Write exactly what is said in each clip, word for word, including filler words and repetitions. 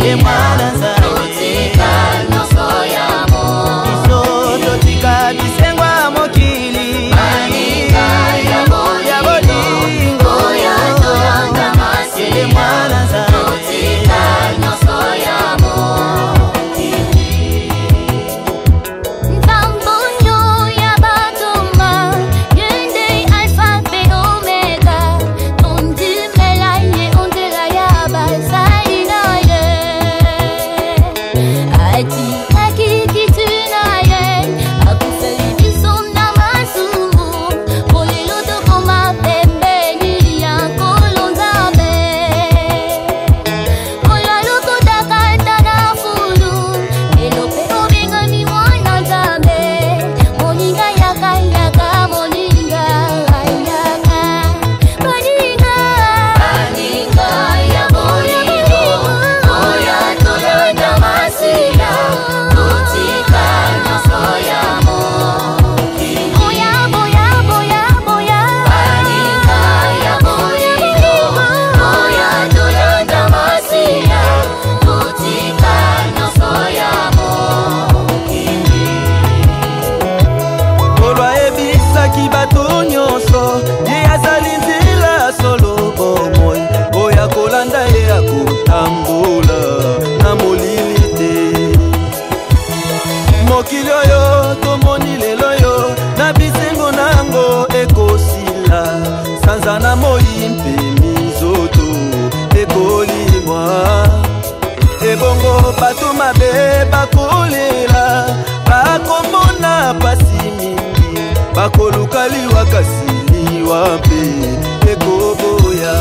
Sanzana moyimpe mizoto ekoli mwa ebongo bato mabe bakolela bakomona pasi mingi bakolukaliwa kasiliwa mpe ekoboya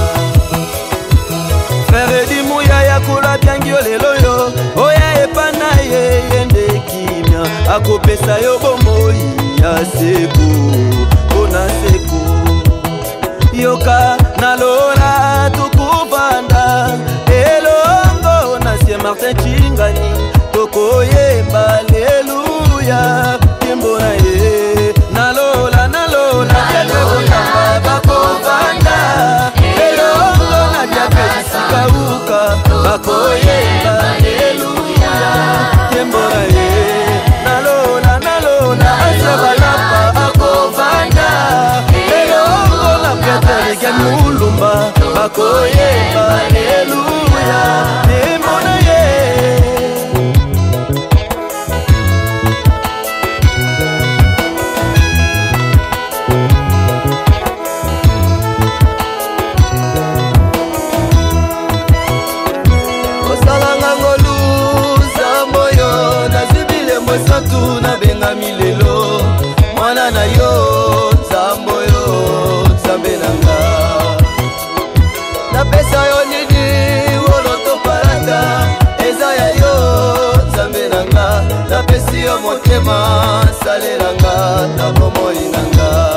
frere di muya ya kola byangio lelo yo oya epana ye yende kimia akopesa yo bomoi ya seko ona seko yoka na lora tukuvanda elongo na sie Martin Chingani toko yemba aleluya kimbo na ye na lola na lola kelona bakuvanda elongo na diabeti sikauka bako yemba aleluya kimbo na ye na lola na lola asebalapa akuvanda mulumba bakoyemba aleluya nemona ye osalanga ngoluza moyo nazibile mwesantu na benga milelo mwana na yo nzamboyo nzambe nanga napesa yo nini woloto parata eza ya yo nzambe nanga napesi yo motema salelanga na bomoi nanga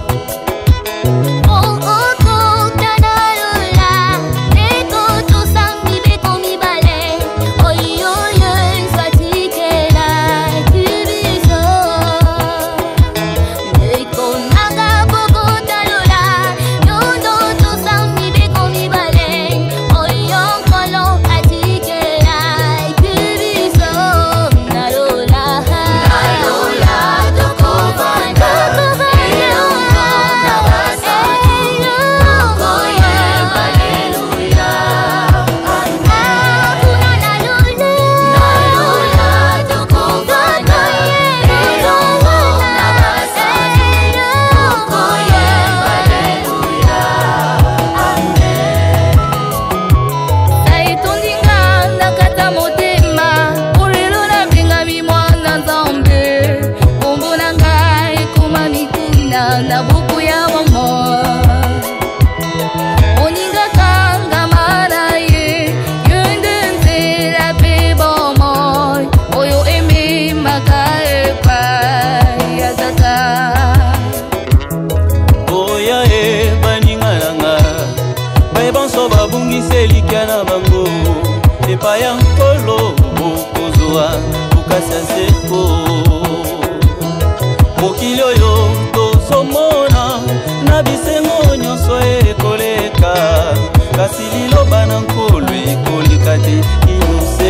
na buku ya mama oninga kanga mara ye yundenze la bebo moy oyo emi makae pa ya tata oya e baningalanga bebo so babungi selika na bango epa ya nkolo bokozwa ukasa seko mokili oyo somona na bisengo nyonso ekoleka kasi liloba na nkolo ekoleka te inose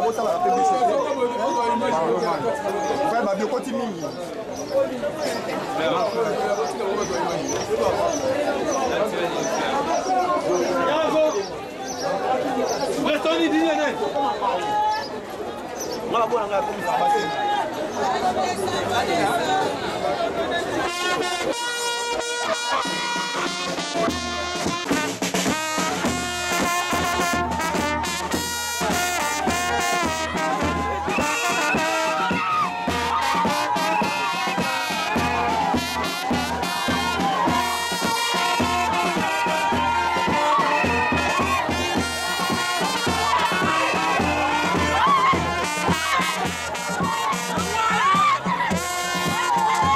bota la publicité. Frère Babio Koti mingi. Restons-y, dis-le. Moi, bon, on a comme ça passé. Wow!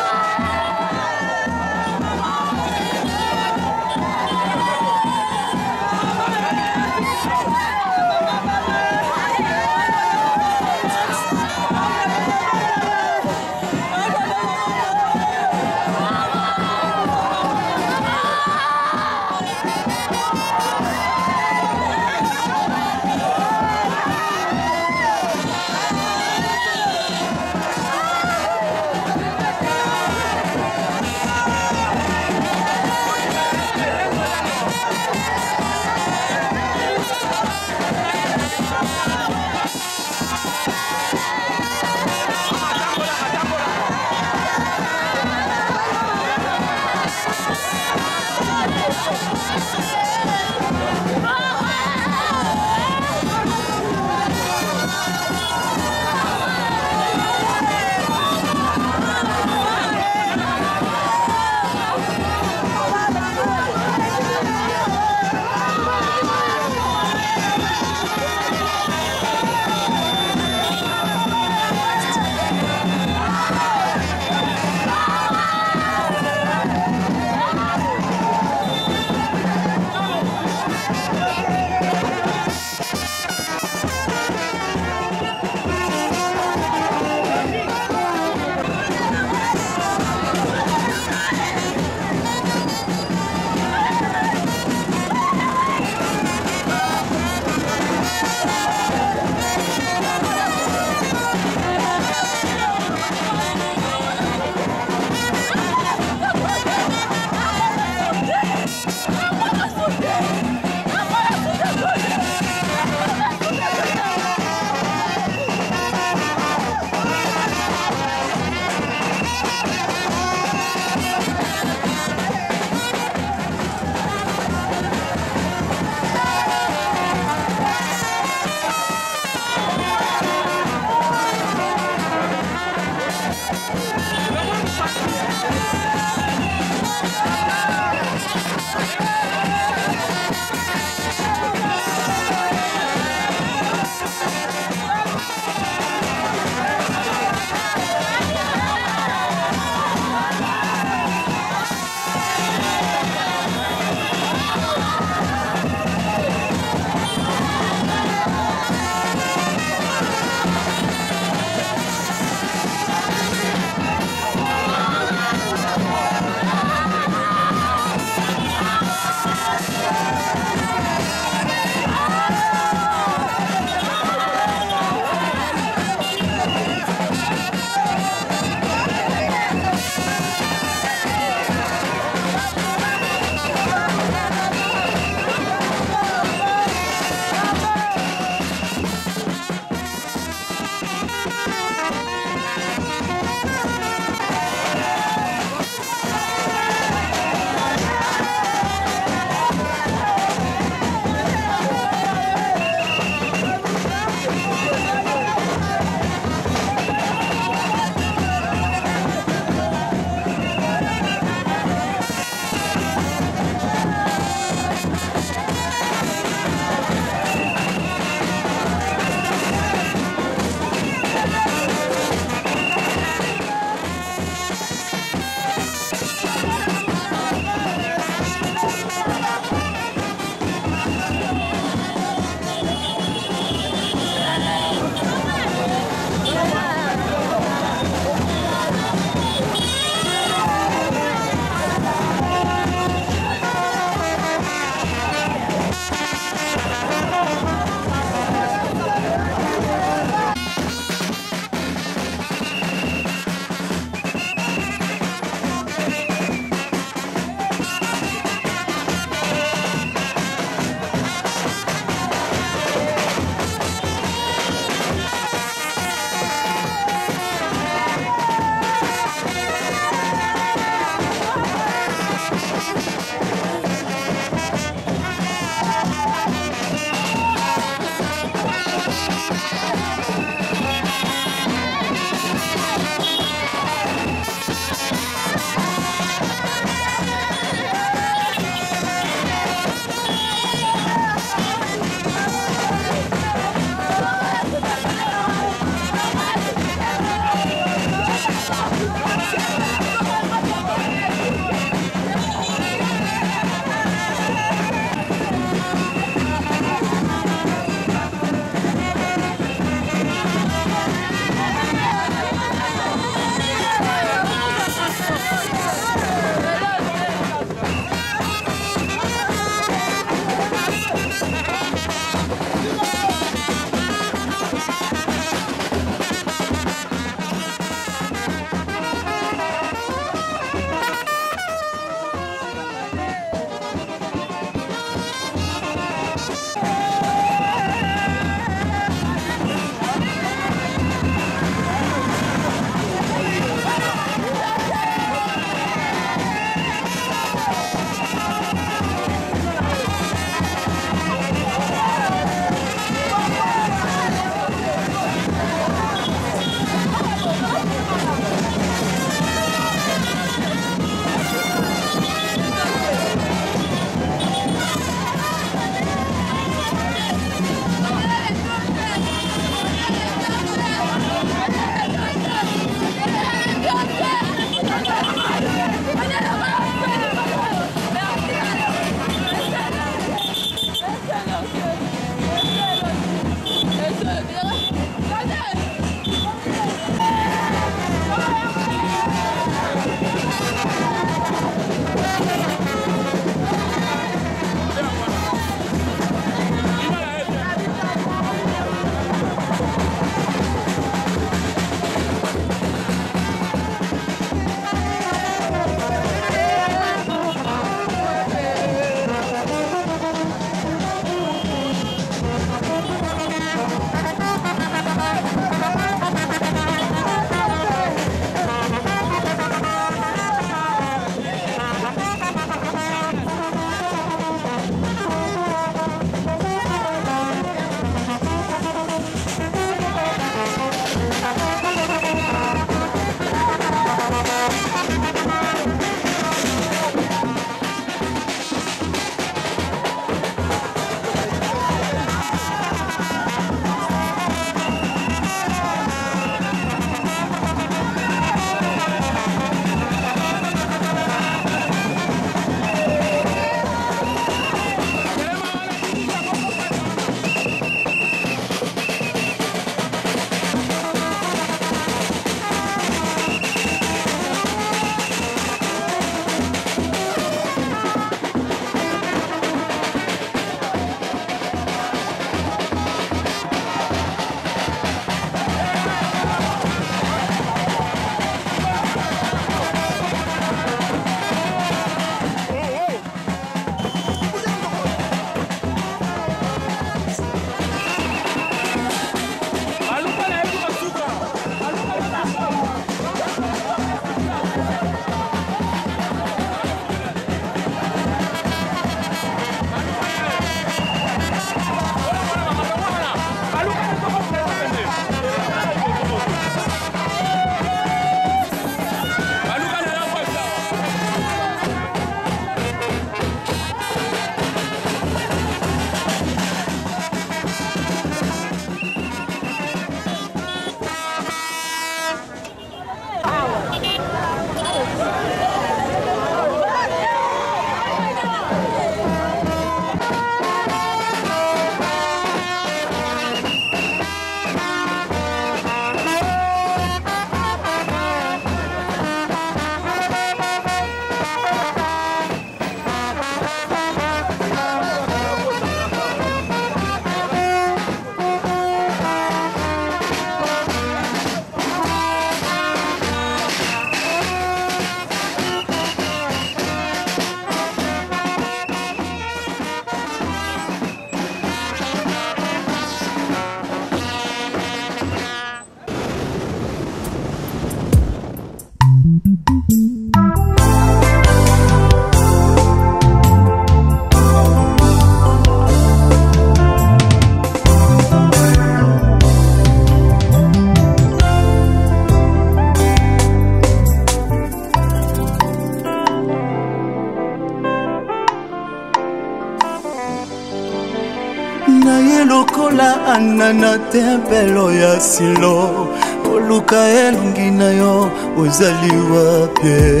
lokola Ana na tempelo ya Silo, oluka elongi na yo ozali wapi?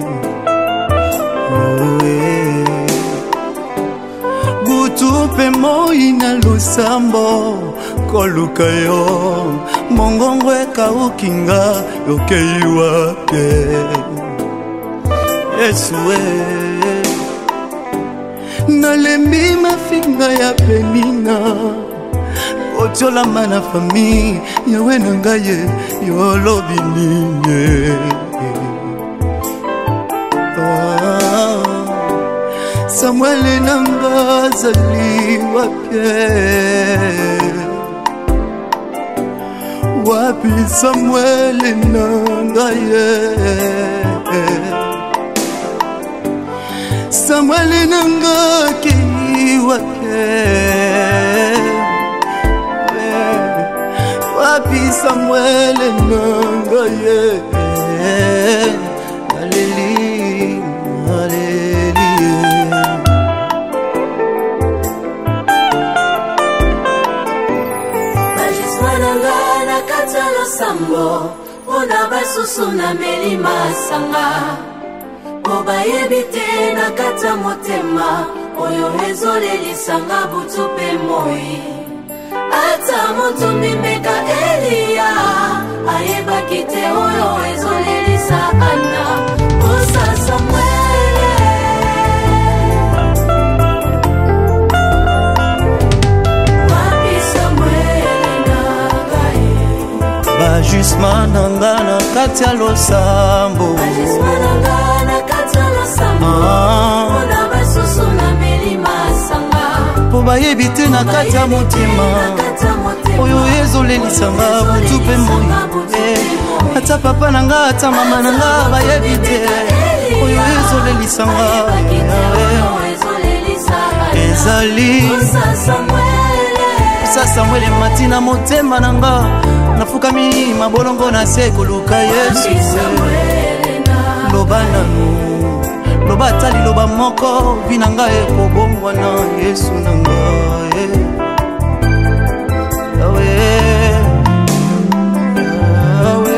Butu pe moi na lusambo koluka yo, mongongo ekaukinga yokei wapi? Yesue nalembi mafinga ya Penina, ochola mana fami yawe nangaye yolobi nini. Ah, Samuel nanga zali wapi? Wapi Samuel nangaye? Samuel nanga ki wapi? Wapi Samuel nangaye? Aleli, aleli. Bajiswa nanga na katalo sambo, una basusu na melima sanga. Oba yebite na kata motema, oyo ezolelisanga butu pe moi. Ata moto mimeka Elia, ayeba kite oyo ezolelisa Ana. Osa Samuele, wapi Samuele nagaye? Bajisma nanga na kati ya losambo, Bajisma nanga na kati ya losambo, ona basusu na melima sanga. po bayebite na kati ya motema, oyo ezolelisanga butu pe moi. Ata papa nanga ata mama nanga bayebite, oyo ezolelisanga ezali Osa Samuele matina motema nanga, nafukami mabolongo na se koluka Yesu. Loba nanu, loba tali loba moko, vinanga ekobongwa na Yesu nanga. Yawe, Yawe,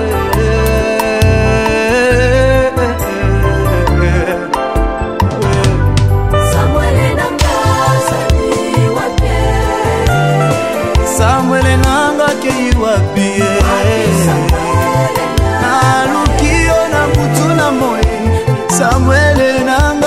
Samuele nanga zali wapi? Samuele nanga kei wapi? Nalukio na butu na moi, Samuele nanga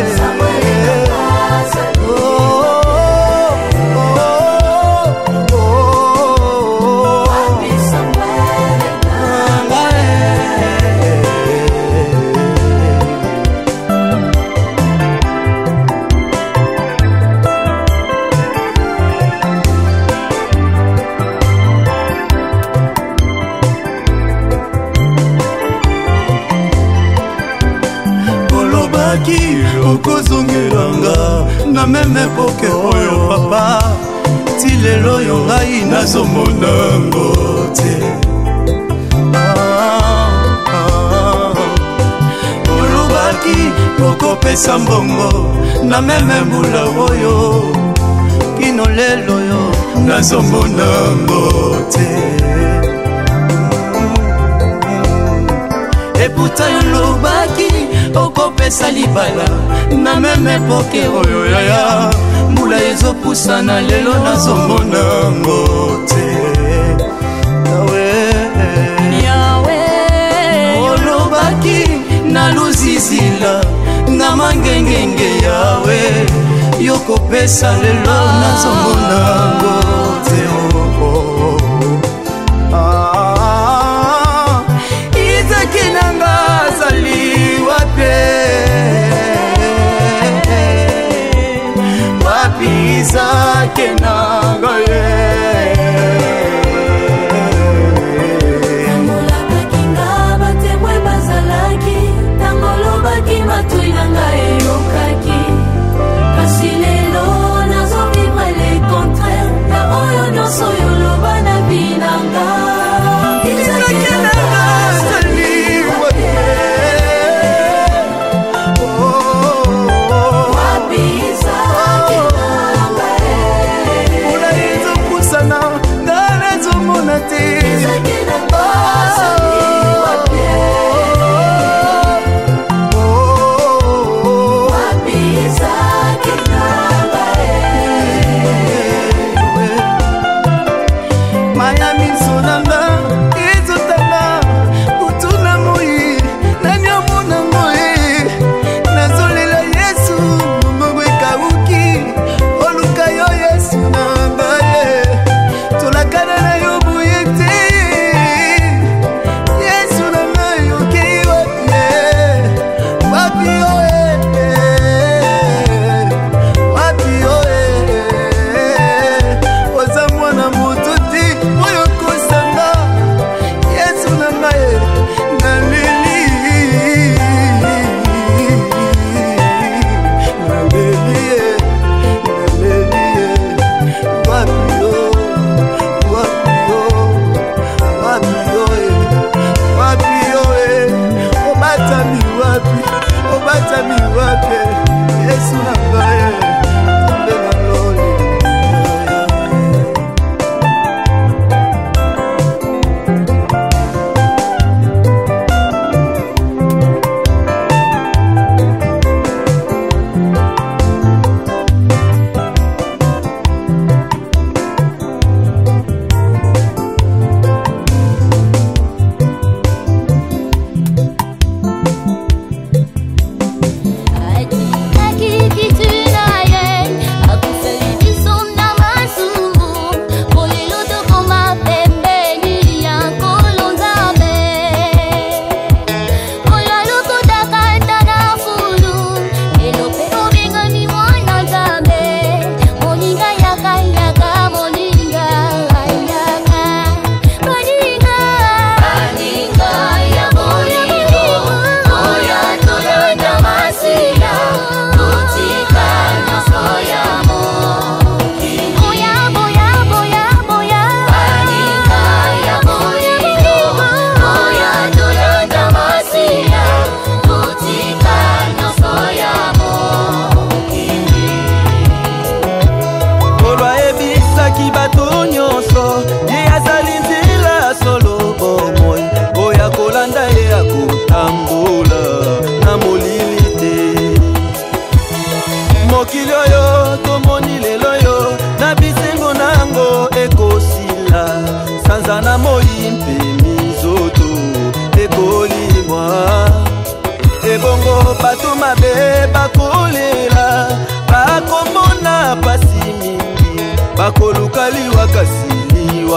okozongelanga na meme poke oyo papa ti lelo yo ngai nazomonango te. Olobaki okopesa mbongo na meme mbula oyo kino lelo yo nazomonango te. Eputa yolobaki okopesa libala na meme poke oyo yaya mbula ezopusana lelo nazomona ngo te. Yawe, Yawe, olobaki na luzizila na mangengenge Yawe yokopesa lelo nazomona ngo te. Oh, oh. Ah, izaki nanga zali wapi? Wapi izaki nanga ye? Tangolaka kinga batemwe bazalaki, tangolobaki matui nanga eyokaki. Kasi lelo nazo vivre le contraire, ya oyo nyonso yoloba na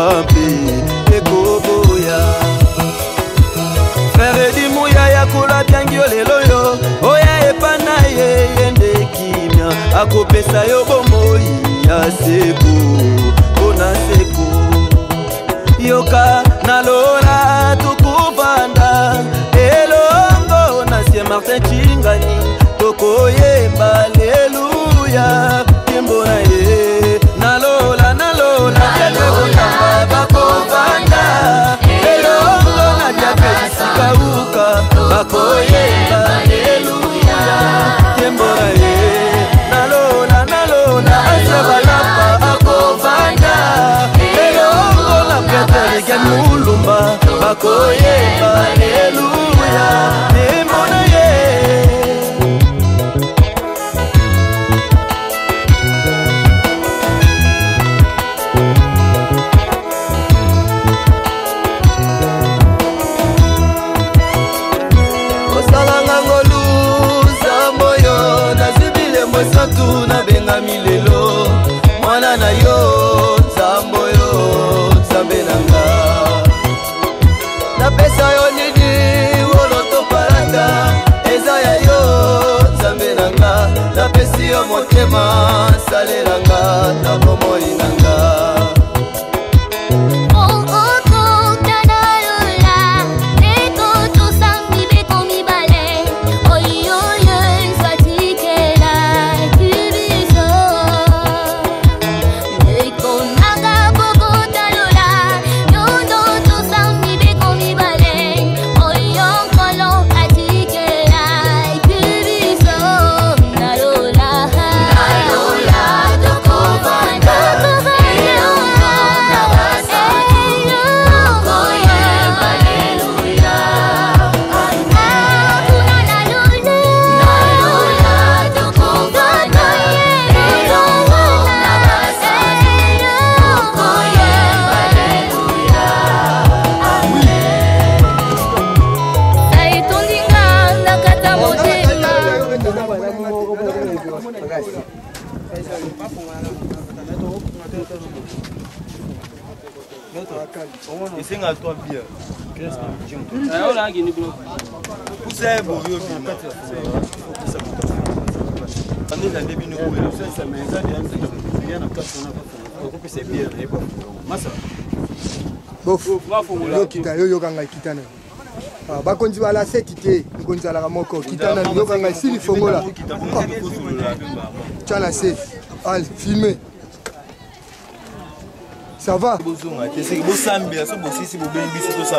mpe ekoboya frere dimuya yakola byangi yo lelo yo oya epa na ye yende kimia akopesa yo bomoi ya seko mpona seko yoka nalola tukubanda elongo na sie Martin Chingani tokoyemba leluya yembo na ye nalola nalola yakabuyamba bakobanda elongo na japesikauka bakoyemba leluya yembo na ye nalola nalola asabalapa akobanda elongo na peterike mulumba bakoyemba leluya yembo na ye Santu na benga milelo mwana na yo nzambo yo nzambe nanga na pesa yo nini woloto paranga eza ya yo nzambe nanga na pesi yo motema salelanga na bomoi nanga Esenga toi bien. Ah, on a gagné bro. C'est beau yo bien. On est à début nous pouvons faire ça mais ça bien en place on a pas. On peut c'est bien et pas. Massa. Bof. Yo kita yo yo kanga kitana. Ah ba konzi bala setite konzi ala moko kitana yo kanga sili fongola. Chala c'est al filmer. Ça va? C'est beau sambi, c'est beau si vous bien biso ça.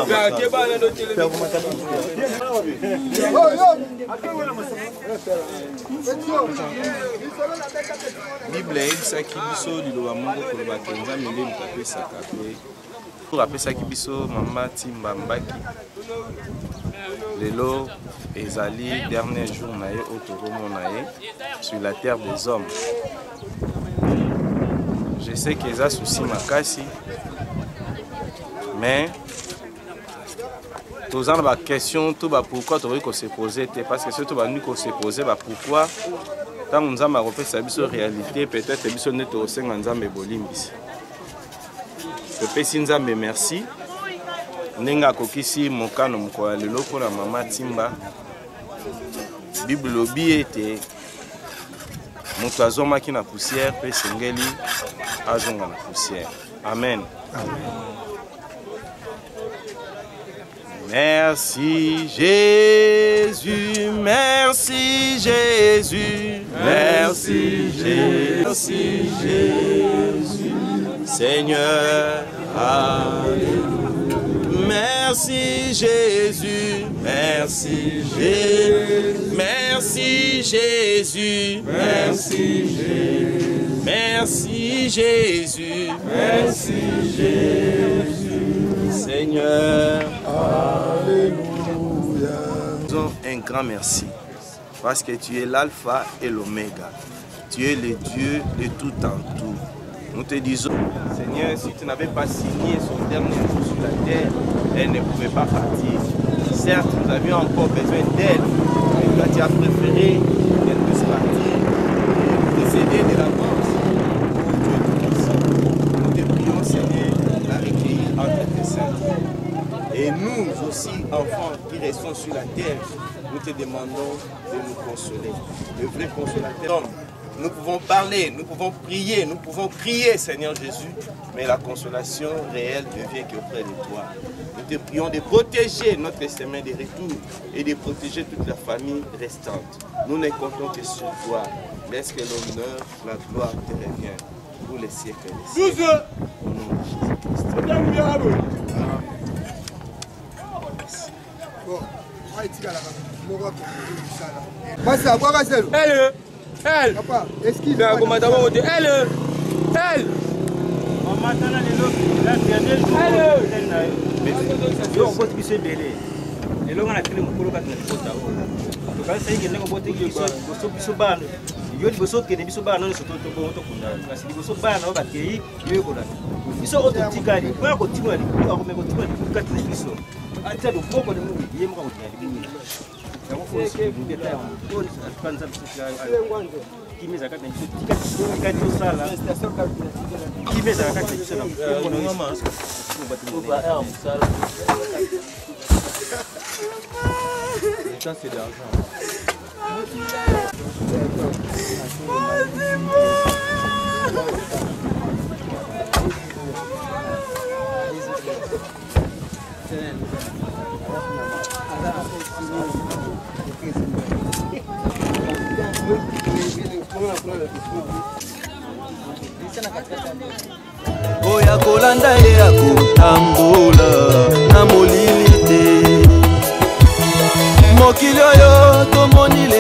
Bible ebisa ki biso liloba moko koloba kenza mele mukapesaka pe. Pour apesaki biso mama Timba Mbaki. Lelo ezali dernier jour na ye otoromona ye sur la terre des hommes. Je sais qu'il y a souci makasi, mais tous en bas question, tout bas pourquoi tu veux se poser, parce que surtout bas nous qu'on se poser, bah pourquoi tant nous avons refait sa biso réalité, peut-être biso net au sein en zambe bolimbis. Le pésin zambe merci. Nenga kokisi mokano mko le loko na mama Timba. Bible obi était moto azomaki na poussière pe sengeli azonga na poussière. Amen. Amen. Merci Jésus, merci Jésus, merci Jésus, merci Jésus, Seigneur, alléluia. Merci Jésus, merci Jésus, merci Jésus, merci Jésus, merci Jésus, merci Jésus, Seigneur, alléluia. Un grand merci parce que tu es l'alpha et l'oméga, tu es le Dieu de tout en tout. Nous te disons, Seigneur, si tu n'avais pas signé son dernier jour sur la terre, elle ne pouvait pas partir. Certes, nous avions encore besoin d'elle, mais toi tu as préféré qu'elle puisse partir et décéder de l'avance. Nous te prions, Seigneur, la récupérer. nous aussi, enfants qui restons sur la terre, nous te demandons de nous consoler. Le vrai consolateur. Nous pouvons parler, nous pouvons prier, nous pouvons crier, Seigneur Jésus, mais la consolation réelle ne vient qu'auprès de toi. Nous te prions de protéger notre chemin de retour et de protéger toute la famille restante. Nous ne comptons que sur toi. Laisse que l'honneur, la gloire te revienne pour les siècles et les siècles. Au nom de Jésus-Christ. Elle, elle, Papa, est-ce qu'il mais à comment t'as voté? Elle, elle. yo liboso kende biso bana nonso tokunda kasi liboso bana bakei yo ekola biso ototikali po kotimwa akome kotimwa kati na biso ata loboko de mungu ye moka kotina libingi yango fosi ngeta ya moni atpanza biso kimeza kati na biso tikati tosala kimeza kati na biso na mama ça c'est de l'argent. Oya kolanda ye akotambola na molili te mokili oyo tomoni